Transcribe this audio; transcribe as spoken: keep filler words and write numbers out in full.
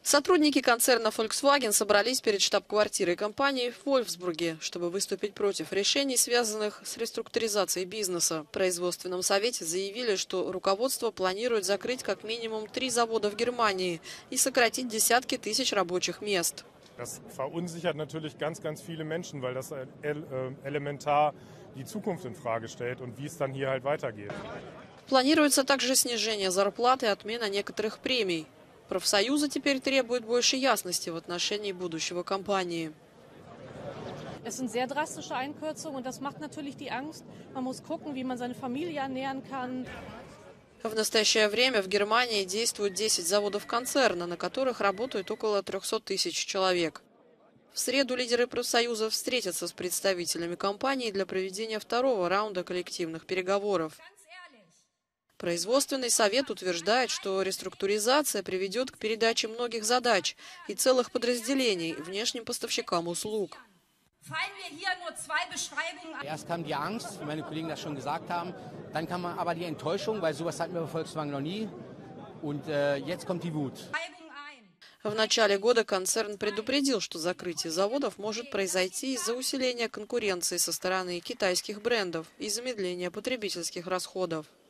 Сотрудники концерна Volkswagen собрались перед штаб-квартирой компании в Вольфсбурге, чтобы выступить против решений, связанных с реструктуризацией бизнеса. В производственном совете заявили, что руководство планирует закрыть как минимум три завода в Германии и сократить десятки тысяч рабочих мест. Das verunsichert natürlich ganz, ganz viele Menschen, weil das elementar die Zukunft in Frage stellt und wie es dann hier halt weitergeht. Планируется также снижение зарплат и отмена некоторых премий. Профсоюзы теперь требуют больше ясности в отношении будущего компании. Es sind sehr drastische Einkürzungen und das macht natürlich die Angst. Man muss gucken, wie man seine Familie ernähren kann. В настоящее время в Германии действуют десять заводов концерна, на которых работают около трёхсот тысяч человек. В среду лидеры профсоюзов встретятся с представителями компании для проведения второго раунда коллективных переговоров. Производственный совет утверждает, что реструктуризация приведет к передаче многих задач и целых подразделений внешним поставщикам услуг. Erst kam die Angst, wie meine Kollegen das schon gesagt haben, dann kam aber die Enttäuschung, weil sowas hatten wir bei Volkswagen noch nie. Und äh, jetzt kommt die Wut. В начале года концерн предупредил, что закрытие заводов может произойти из-за усиления конкуренции со стороны китайских брендов и замедления потребительских расходов.